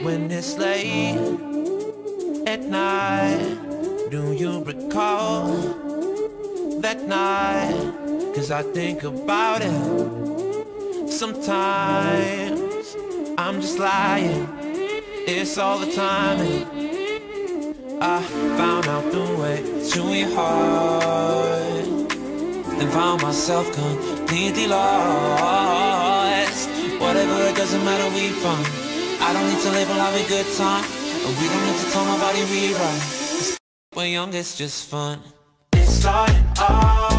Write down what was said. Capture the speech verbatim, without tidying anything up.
when it's late at night. Do you recall that night? Cause I think about it sometimes. I'm just lying, it's all the timing. I found out the way to your heart and found myself completely lost. Whatever, it doesn't matter, we fun. I don't need to label, have a good time, and we don't need to tell nobody rewrite. We're young, it's just fun. It started off